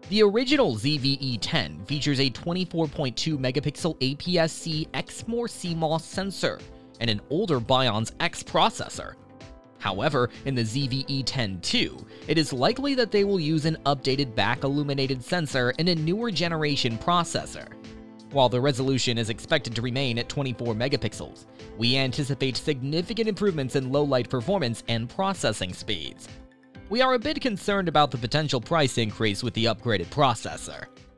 The original ZV-E10 features a 24.2 megapixel APS-C Exmor CMOS sensor and an older Bionz X processor. However, in the ZV-E10 it is likely that they will use an updated back-illuminated sensor and a newer generation processor. While the resolution is expected to remain at 24 megapixels, we anticipate significant improvements in low-light performance and processing speeds. We are a bit concerned about the potential price increase with the upgraded processor.